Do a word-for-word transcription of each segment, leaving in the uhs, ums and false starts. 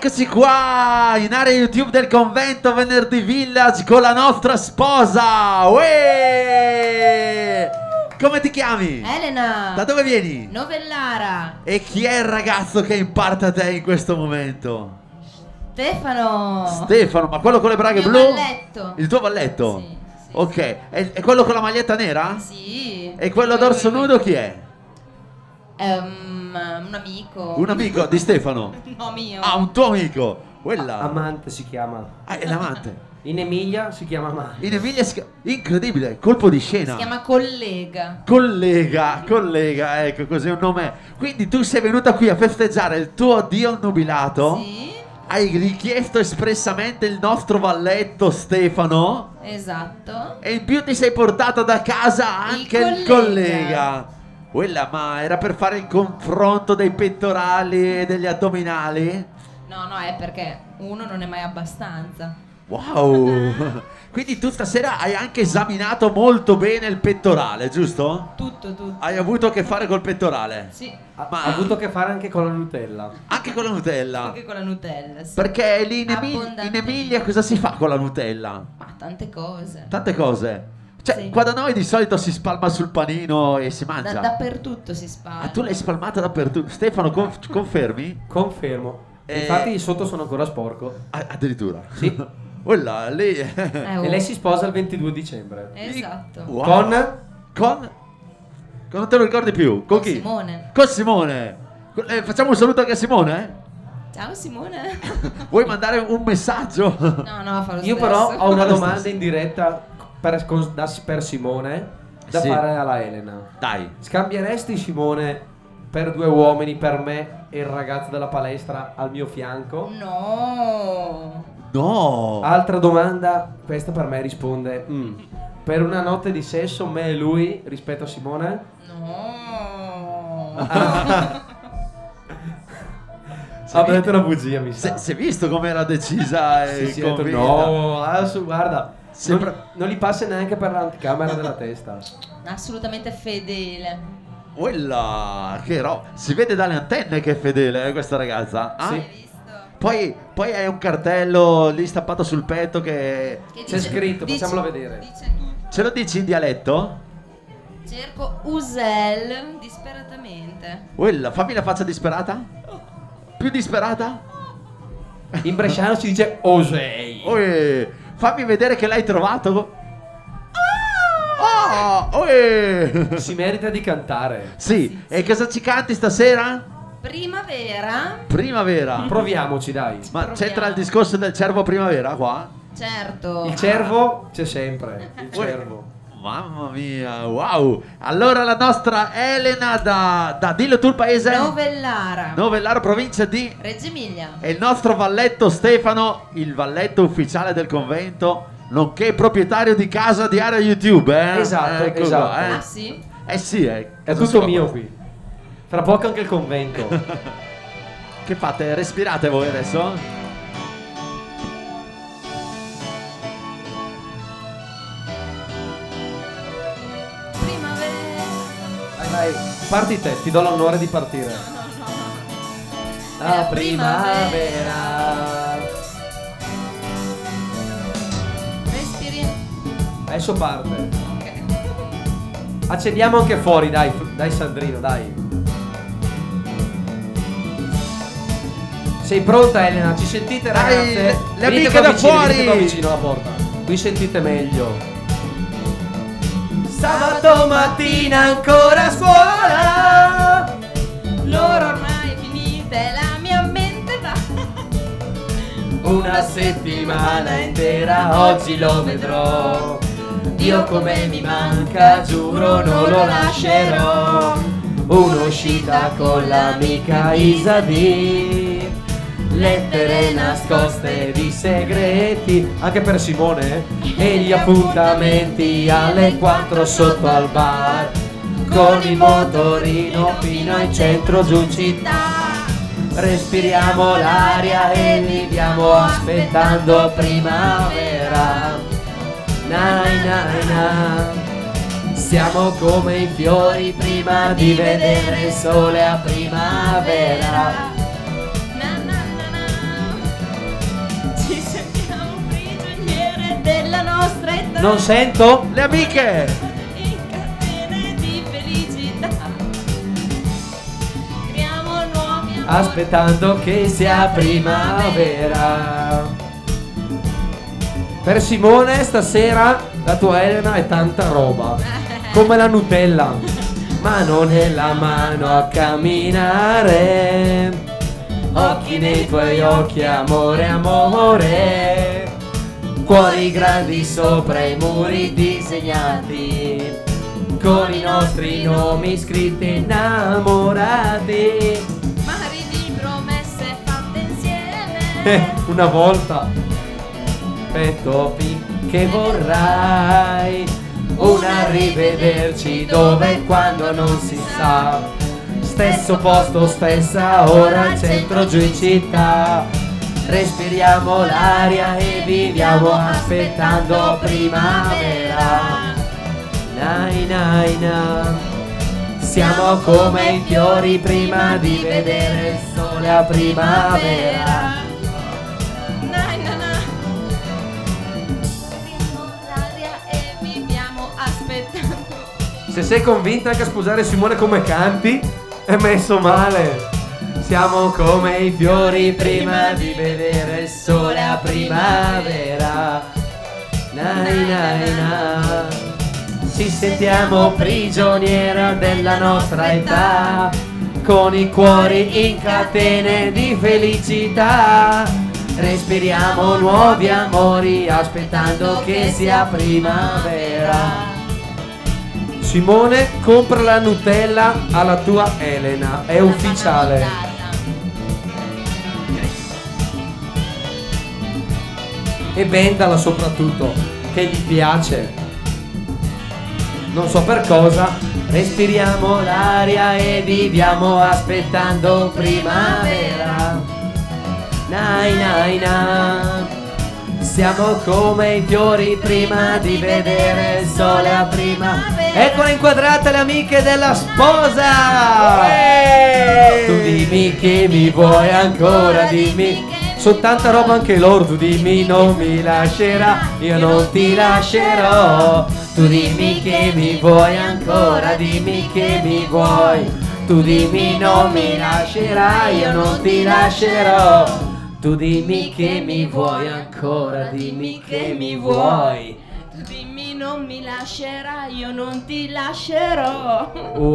Eccoci qua in area YouTube del convento Venerdì Village con la nostra sposa. Uè! Come ti chiami? Elena. Da dove vieni? Novellara. E chi è il ragazzo che imparte a te in questo momento? Stefano. Stefano, ma quello con le braghe Il blu? mio valletto. Il tuo valletto? Sì, sì, ok, è, è quello con la maglietta nera? Sì. E quello a dorso nudo chi è? Um, un amico. Un amico di Stefano? No, mio. Ah, un tuo amico. Quella. Amante si chiama. Ah, è l'amante. In Emilia si chiama Amante. In Emilia si chiama... Incredibile, colpo di scena. Si chiama collega. Collega, collega, ecco così un nome. Quindi tu sei venuta qui a festeggiare il tuo addio nubilato. Sì. Hai richiesto espressamente il nostro valletto Stefano. Esatto. E in più ti sei portata da casa anche il, il collega. collega. Quella, ma era per fare il confronto dei pettorali e degli addominali? No, no, è perché uno non è mai abbastanza. Wow! Quindi tu stasera hai anche esaminato molto bene il pettorale, giusto? Tutto, tutto. Hai avuto a che fare col pettorale? Sì. Ha, Ma- ha avuto a che fare anche con la Nutella. Anche con la Nutella? Anche con la Nutella, sì. Perché lì in, Emi- in Abbondantemente. Emilia cosa si fa con la Nutella? Ma tante cose. Tante cose. Cioè, Sì. qua da noi di solito si spalma sul panino e si Da- mangia. dappertutto si spara. Ah, tu l'hai spalmata dappertutto. Stefano, conf- confermi? Confermo. Eh. Infatti sotto sono ancora sporco. Ah, addirittura. Sì. Quella lì. Eh, oh. E lei si sposa il ventidue dicembre. Esatto. Wow. Con? Con? Con non te lo ricordi più? Con, Con chi? Simone. Con Simone. Eh, facciamo un saluto anche a Simone? Ciao Simone. Vuoi mandare un messaggio? No, no, fa lo Io stesso. però ho una Fa lo domanda stesso. in diretta per, con- da- per Simone da Sì. fare alla Elena. Dai. Scambieresti Simone per due uomini, per me e il ragazzo della palestra al mio fianco? No. No. Altra domanda, questa per me risponde mm. Per una notte di sesso me e lui rispetto a Simone? No. Sì. Ha detto una bugia, mi Si sa. si è visto come era decisa e Sì, sì, ha detto, convinta? no, adesso guarda, Sembra- non, non gli passa neanche per l'anticamera della testa. Assolutamente fedele. Quella che ro- si vede dalle antenne che è fedele, eh, questa ragazza. Ah? Sì. Hai visto? Poi, poi hai un cartello lì stappato sul petto che... Che C'è scritto, facciamolo vedere. Dice tutto. Ce lo dici in dialetto? Cerco Usel disperatamente. Quella, fammi la faccia disperata. Più disperata? In bresciano si dice Osei. Oi, fammi vedere che l'hai trovato. Ah, oi. Si merita di cantare. Sì, e cosa ci canti stasera? Primavera. Primavera. Proviamoci, dai. Ma Proviamo. c'entra il discorso del cervo primavera qua? Certo. Il cervo c'è sempre. Il cervo. Mamma mia, wow. Allora la nostra Elena da, da dillo tu il paese? Novellara. Novellara, provincia di... Reggio Emilia. E il nostro valletto Stefano, il valletto ufficiale del convento, nonché proprietario di casa di area YouTube, eh? Esatto, Ecco esatto. qua, eh. Ah sì? Eh sì, eh. È Cosa tutto si mio fa? qui. Fra poco anche il convento. Che fate? Respirate voi adesso? Primavera. Dai, dai, parti te, ti do l'onore di partire. La primavera. Respiri. Adesso parte. Ok. Accendiamo anche fuori, dai, dai Sandrino, dai. Sei pronta Elena? Ci sentite Dai, ragazze? le- le Venite amiche qua da vicino, fuori! venite qua vicino alla porta. Qui sentite meglio. Sabato mattina ancora a scuola. L'ora ormai è finita e la mia mente va. Una settimana intera oggi lo vedrò. Dio come mi manca, giuro non lo lascerò. Un'uscita con l'amica Isadì, lettere nascoste di segreti, anche per Simone, e gli appuntamenti alle quattro sotto al bar, con il motorino fino in centro giù città. Respiriamo l'aria e viviamo aspettando primavera. Nai nai na. Siamo come i fiori prima di vedere il sole a primavera. Na, na, na, na. Non sento. Le amiche. In catene di felicità. Creiamo nuovi amori. Aspettando che sia primavera. Per Simone stasera la tua Elena è tanta roba, come la Nutella, mano nella mano a camminare, occhi nei tuoi occhi, amore, amore, cuori grandi sopra i muri disegnati, con i nostri nomi scritti innamorati. Mari di promesse fatte insieme. Eh, una volta. Aspetto finché vorrai un arrivederci dove e quando non si sa. Stesso posto, stessa ora, centro giù in città. Respiriamo l'aria e viviamo aspettando primavera. Nai nai na. Siamo come i fiori prima di vedere il sole a primavera. Nai, na, na. Respiriamo l'aria e viviamo aspettando. Se sei convinta che a sposare Simone come canti, è messo male. Siamo come i fiori prima di vedere il sole a primavera. Nai nai na. Ci sentiamo prigioniera della nostra età, con i cuori in catene di felicità. Respiriamo nuovi amori aspettando che sia primavera. Simone, compra la Nutella alla tua Elena, è ufficiale. E vendala soprattutto, che gli piace. Non so per cosa. Respiriamo l'aria e viviamo aspettando primavera. Nai nai na. Siamo come i fiori prima di vedere il sole a primavera. Eccola inquadrata le amiche della sposa. Uè! Tu dimmi che mi vuoi ancora, dimmi. Sono tanta roba anche loro, tu dimmi non mi lascerà, io non ti lascerò. Tu dimmi che mi vuoi ancora, dimmi che mi vuoi. Tu dimmi non mi lascerai, io non ti lascerò. Tu dimmi che mi vuoi ancora, dimmi che mi vuoi. Tu dimmi non mi lascerai, io non ti lascerò.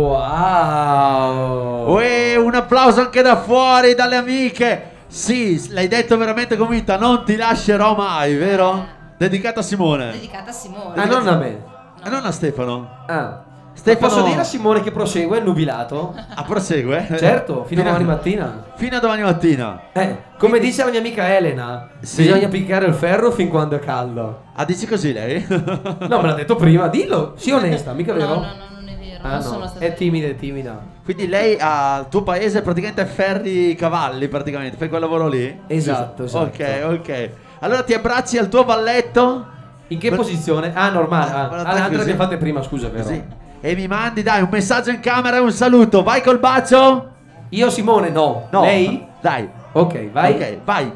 Wow. Uè, un applauso anche da fuori, dalle amiche. Sì, l'hai detto veramente convinta, non ti lascerò mai, vero? Dedicato a Simone. Dedicata a Simone. Ah, non a me. E non a Stefano. Ah. Stefano- Posso dire a Simone che prosegue il nubilato? Ah, prosegue? Certo, fino a domani mattina. Fino a domani mattina. Eh, come dice la mia amica Elena, Sì. bisogna piccare il ferro fin quando è caldo. Ah, dici così lei? No, me l'ha detto prima, dillo, sii onesta, mica No, vero? no, no, non è vero. Ah non no, sono stata. è timida, è timida. Quindi lei al tuo paese praticamente ferri cavalli, praticamente, fai quel lavoro lì? Esatto, esatto. Ok, ok. Allora ti abbracci al tuo balletto? In che Per- posizione? Ah, normale. Ah, Ah, guarda, ah, l'altra così. che fate prima, scusa, vero? Così. E mi mandi, dai, un messaggio in camera e un saluto. Vai col bacio? Io Simone no. No. Lei? Dai. Ok, vai. Ok, vai.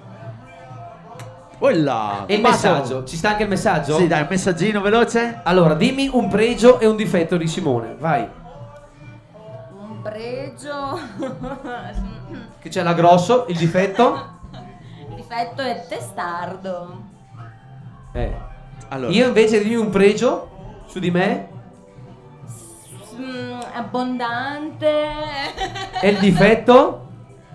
Quella. E il messaggio? Ci sta anche il messaggio? Sì, dai, un messaggino veloce. Allora, dimmi un pregio e un difetto di Simone, vai. Un pregio. Che c'è la grosso, il difetto? Il difetto è testardo. Eh. Allora. Io invece dimmi un pregio su di me Mm, abbondante. e il difetto?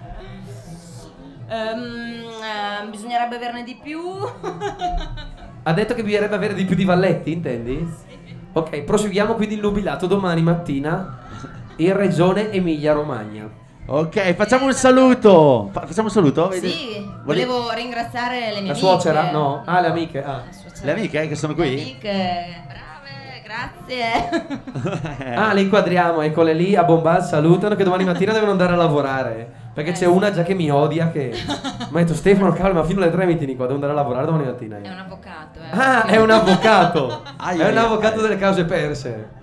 Ehm, eh, bisognerebbe averne di più. Ha detto che bisognerebbe avere di più di Valletti, intendi? Ok, proseguiamo quindi il nubilato domani mattina in regione Emilia Romagna. Ok, facciamo un saluto. Fa- facciamo un saluto? Vedi? Sì, Vole- volevo ringraziare le mie La amiche. suocera? No? Ah, le amiche. Ah. La suocera. Le amiche eh, che sono Le qui? amiche, brave, grazie. Ah, le inquadriamo, eccole lì a Bombal, salutano che domani mattina devono andare a lavorare. Perché c'è una già che mi odia che mi ha detto Stefano calma, fino alle tre mi tieni qua, devo andare a lavorare domani mattina. È un avvocato, eh. Ah, è un avvocato. Ai, È ai, un avvocato ai. delle cause perse.